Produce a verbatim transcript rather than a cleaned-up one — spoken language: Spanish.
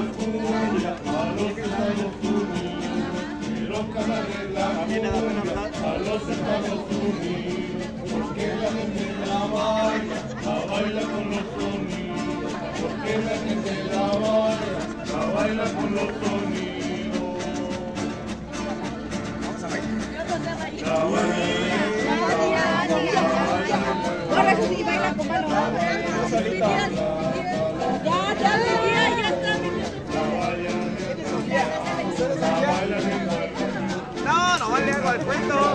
cumbia a los Estados Unidos. Quiero cantarle la cumbia a los Estados Unidos. Porque la gente la baila, la baila con los sonidos. Porque la gente la baila, la baila con los sonidos. La baila. Ahora sí, baila con mano. Ya, ya, ya, ya está. No, no le hago el cuento.